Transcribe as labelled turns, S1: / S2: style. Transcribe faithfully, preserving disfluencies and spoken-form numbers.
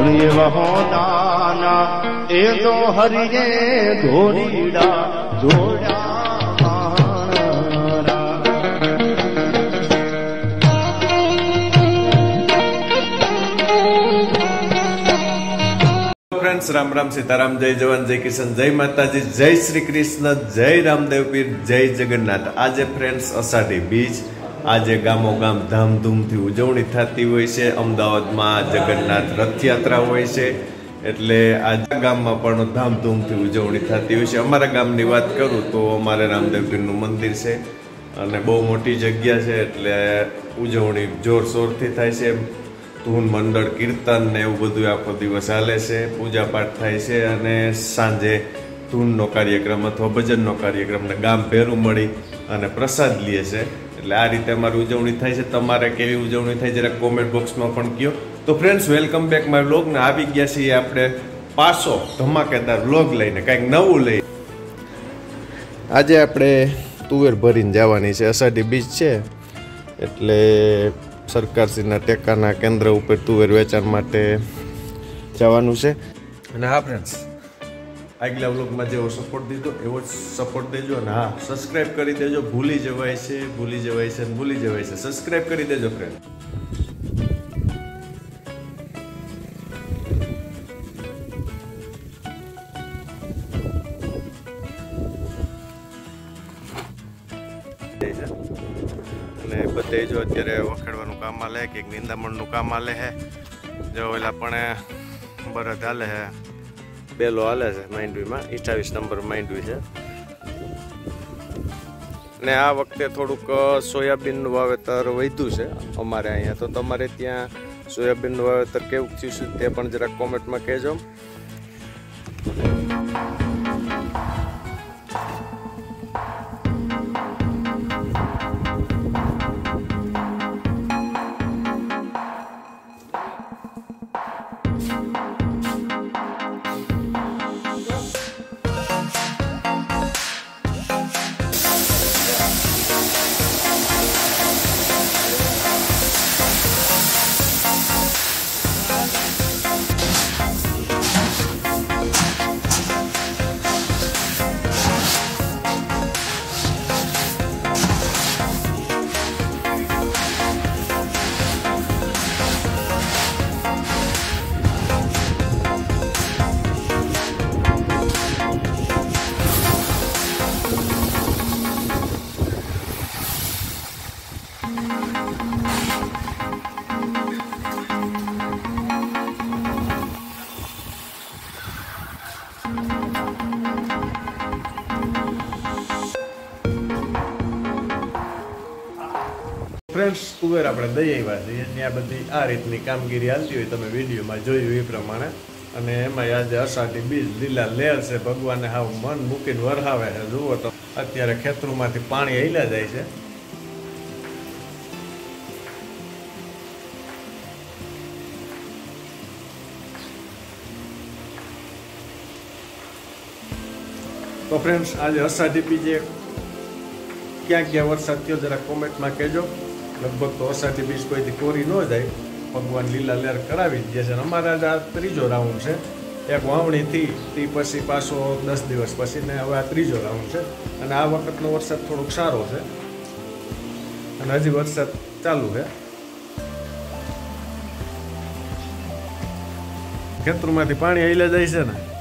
S1: ધણીએ વહોદાના એ તો હરિએ ધોરીડા જોડા
S2: ફ્રેન્ડ્સ, રામ રામ, સીતારામ, જય જવાન, જય કિશન, જય માતાજી, જય શ્રી કૃષ્ણ, જય રામદેવ પીર, જય જગન્નાથ. આજે ફ્રેન્ડ્સ અષાઢી બીજ, આજે ગામો ગામ ધામધૂમથી ઉજવણી થતી હોય છે. અમદાવાદમાં જગન્નાથ રથયાત્રા હોય છે, એટલે આ ગામમાં પણ ધામધૂમથી ઉજવણી થતી હોય છે. અમારા ગામની વાત કરું તો અમારે રામદેવ પીરનું મંદિર છે અને બહુ મોટી જગ્યા છે, એટલે ઉજવણી જોરશોરથી થાય છે. ધૂન મંડળ, કીર્તન ને એવું બધું આખો દિવસ હાલે છે. પૂજા પાઠ થાય છે અને સાંજે ધૂનનો કાર્યક્રમ અથવા ભજનનો કાર્યક્રમ ને ગામ ભેરું મળી અને પ્રસાદ લે છે. એટલે આ રીતે અમારી ઉજવણી થાય છે. તમારે કેવી ઉજવણી થાય જરા કોમેન્ટ બોક્સમાં પણ કહો. તો friends, welcome back my vlog. ને આવી ગયા છીએ આપણે પાછો ધમાકેદાર વ્લોગ લઈને, કાંઈક નવું લઈ. આજે આપણે તુવેર ભરીને જવાની છે. અષાઢી બીજ છે એટલે સરકારશ્રીના ટેકાના કેન્દ્ર ઉપર તુવેર વેચાણ માટે જવાનું છે. અને હા ફ્રેન્ડ્સ, આગલા વ્લોગમાં જેવો સપોર્ટ દીધો એવો જ સપોર્ટ દેજો. અને હા, સબસ્ક્રાઈબ કરી દેજો. ભૂલી જવાય છે, ભૂલી જવાય છે અને ભૂલી જવાય છે. સબસ્ક્રાઈબ કરી દેજો ફ્રેન્ડ. અને બધે જો અત્યારે વખેડવાનું કામ હાલે, કંઈક નિંદામણનું કામ હાલે છે. જો ઓલા પણ બરદ હાલે છે, બેલો હાલે છે માંડવીમાં. અઠ્ઠાવીસ નંબર માંડવી છે. ને આ વખતે થોડુંક સોયાબીનનું વાવેતર વધ્યું છે અમારે અહીંયા. તો તમારે ત્યાં સોયાબીનનું વાવેતર કેવું થયું છે તે પણ જરાક કોમેન્ટમાં કહેજો. ફ્રેન્ડ્સ, તુવેર આપણે દઈ આવ્યા છીએ. ત્યાં બધી આ રીતની કામગીરી હાલતી હોય, તમે વિડીયોમાં જોયું એ પ્રમાણે. અને એમાં આજે અષાઢી બીજ, લીલા લેર છે. ભગવાને હાવ મન મૂકીને વરહાવે છે. જુઓ તો અત્યારે ખેતરોમાંથી પાણી હૈલા જાય છે. તો ફ્રેન્ડ્સ, આજે અષાઢી બીજે ક્યાં ક્યાં વરસાદ થયો જરા કોમેન્ટમાં કહેજો. લગભગ તો અષાઢી બીજ કોઈથી કોરી ન જાય, ભગવાન લીલા લહેર કરાવી જ છે. અમારા આ ત્રીજો રાઉન્ડ છે. એક વાવણીથી તે પછી પાછો દસ દિવસ પછી ને હવે આ ત્રીજો રાઉન્ડ છે. અને આ વખતનો વરસાદ થોડોક સારો છે અને હજી વરસાદ ચાલુ છે. ખેતરોમાંથી પાણી હૈલા જાય છે ને.